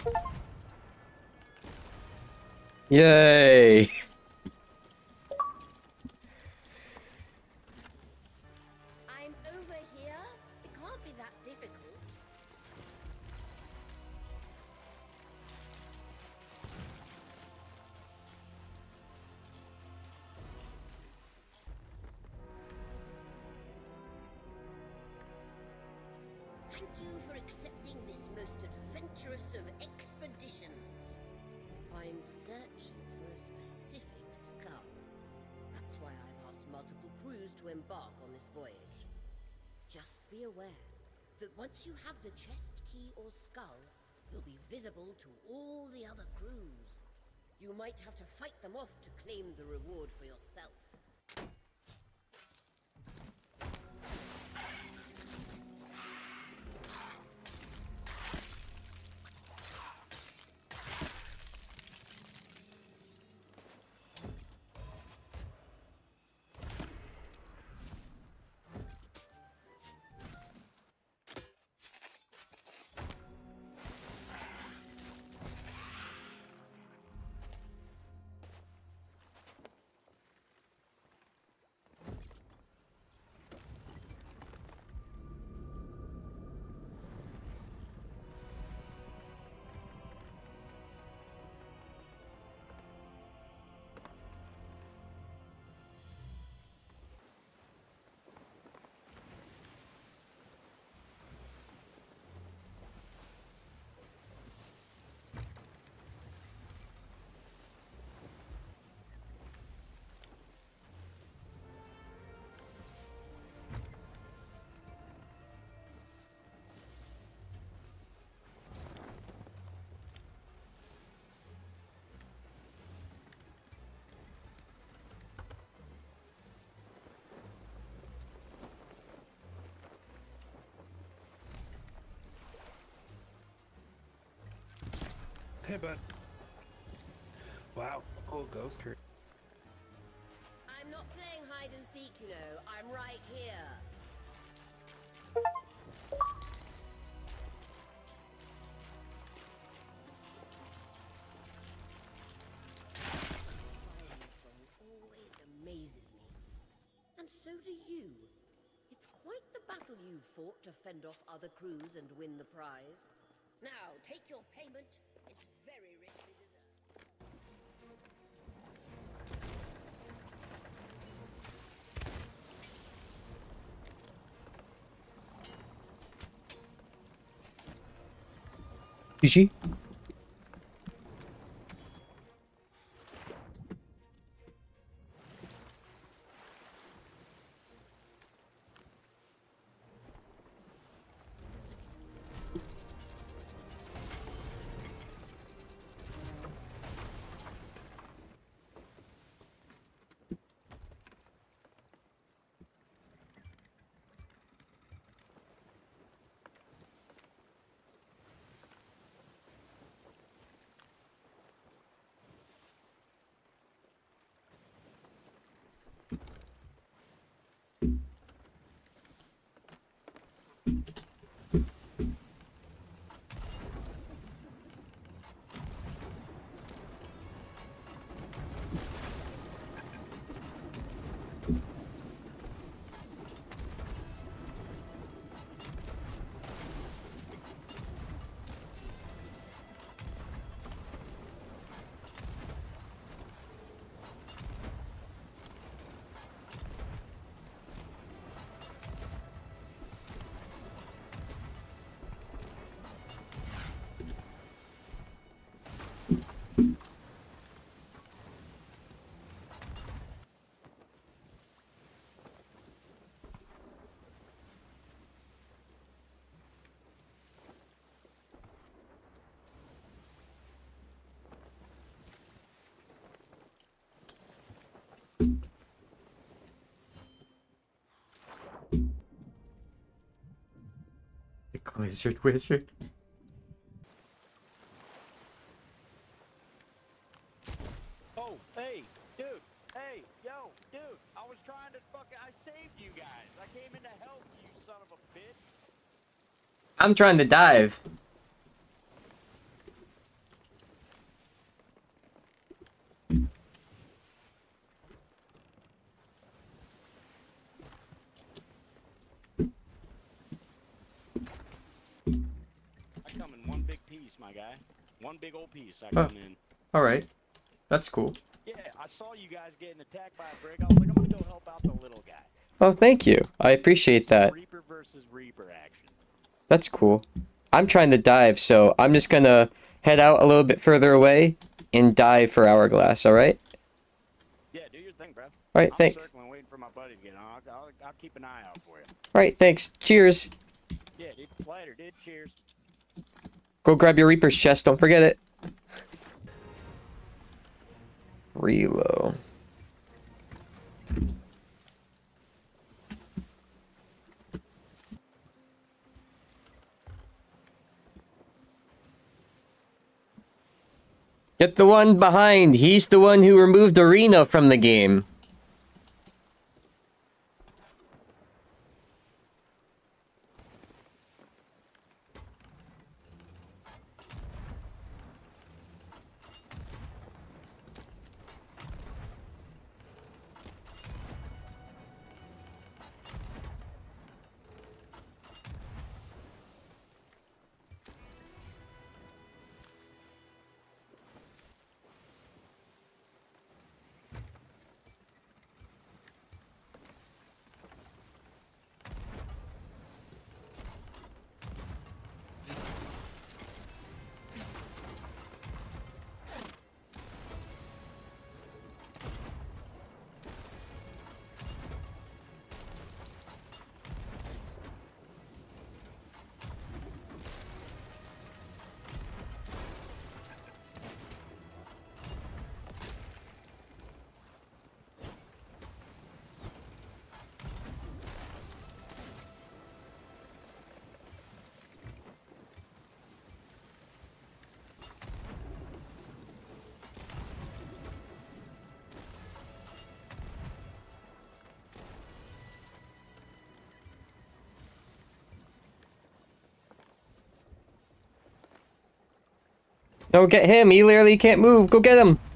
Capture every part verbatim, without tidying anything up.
Yay! I'm over here. It can't be that difficult. Thank you for accepting this most adventurous of expeditions. I'm searching for a specific skull. That's why I've asked multiple crews to embark on this voyage. Just be aware that once you have the chest key or skull, you'll be visible to all the other crews. You might have to fight them off to claim the reward for yourself. Hey, bud. Wow, cool ghost crew. I'm not playing hide and seek, you know. I'm right here. Flying song always amazes me. And so do you. It's quite the battle you fought to fend off other crews and win the prize. Now, take your payment. It's very richly deserved. G G. Wizard, wizard. Oh, hey, dude, hey, yo, dude, I was trying to fucking, I saved you guys. I came in to help you, son of a bitch. I'm trying to dive. piece, my guy. One big old piece. I Oh. come in. All right. That's cool. Yeah, I saw you guys getting attacked by a brig. I was like, I'm gonna go help out the little guy. Oh, thank you. I appreciate that. Reaper versus Reaper action. That's cool. I'm trying to dive, so I'm just gonna head out a little bit further away and dive for Hourglass, alright? Yeah, do your thing, bro. Alright, I'm thanks. circling, waiting for my buddy to get on. I'll, I'll, I'll keep an eye out for you. Alright, thanks. Cheers. Yeah, dude. Later, dude. Cheers. Go grab your Reaper's chest, don't forget it. Reload. Get the one behind. He's the one who removed Arena from the game. No, get him. He literally can't move. Go get him.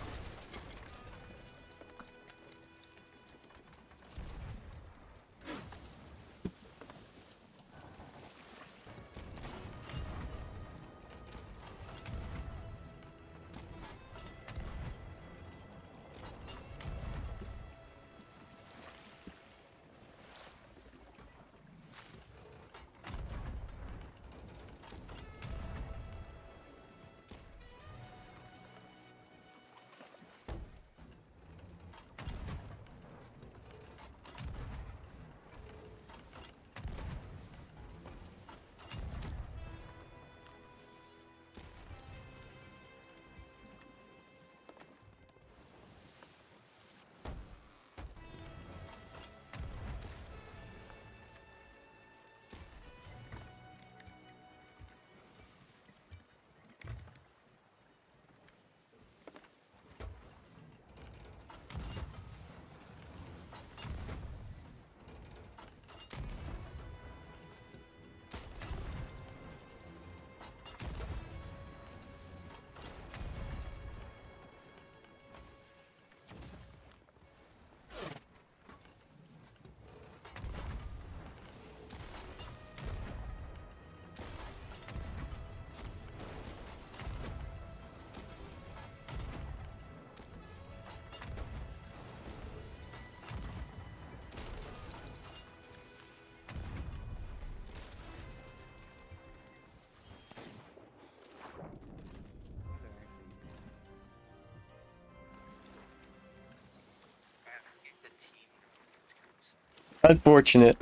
Unfortunate.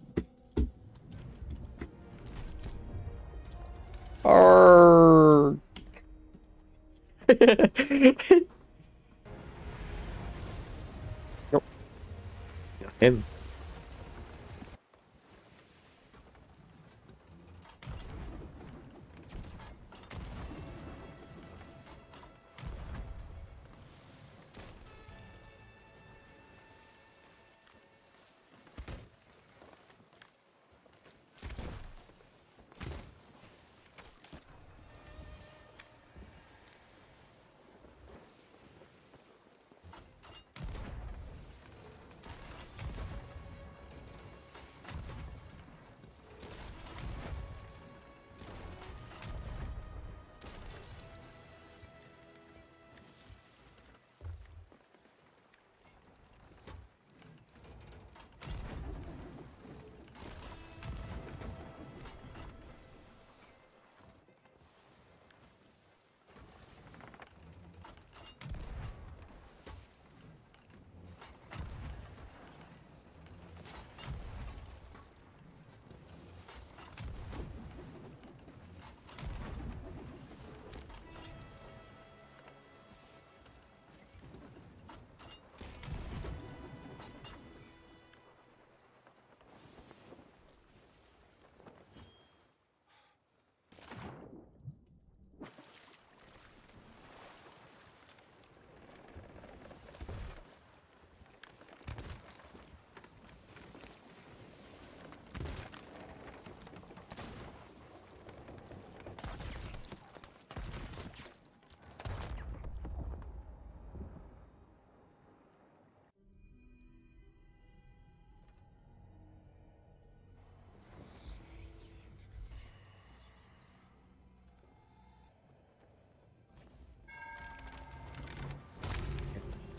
Arrgh. Nope. Him.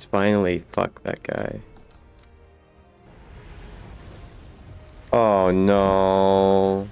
Let's finally fuck that guy. Oh no.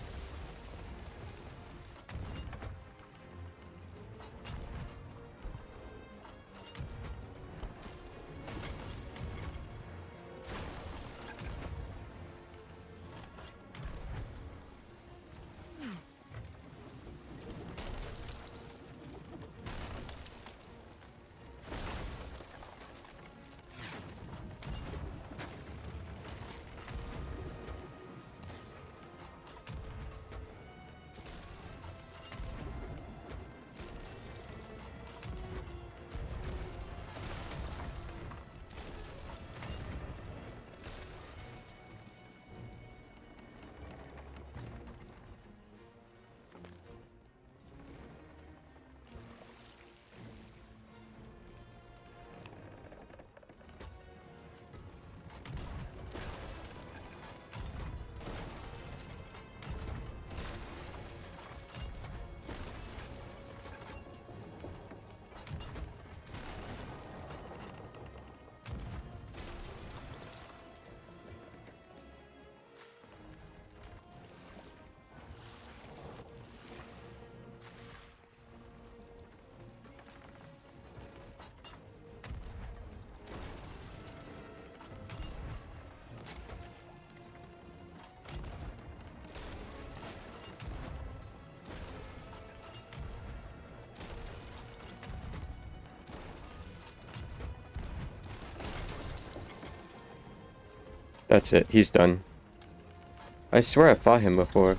That's it, he's done. I swear I fought him before.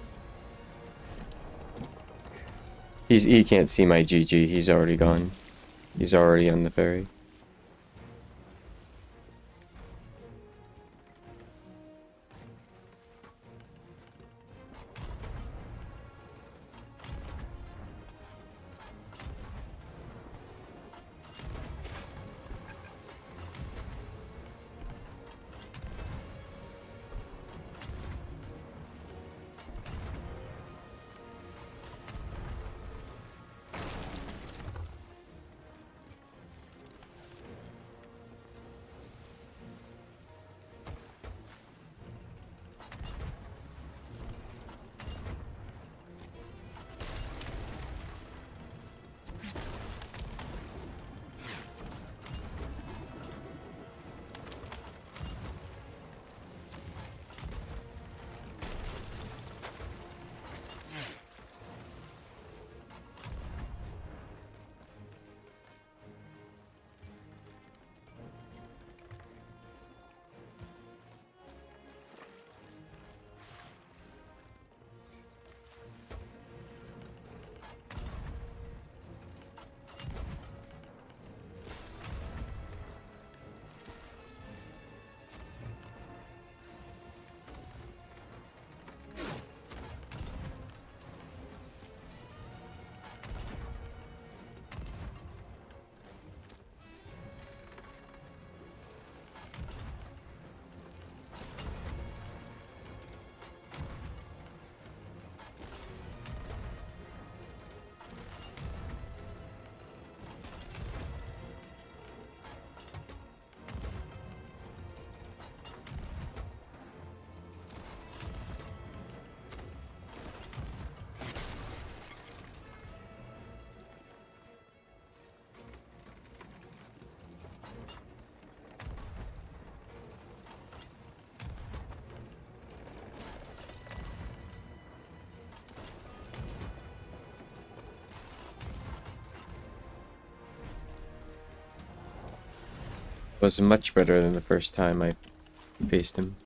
He's he can't see my G G, he's already gone. He's already on the ferry. Was much better than the first time I faced him.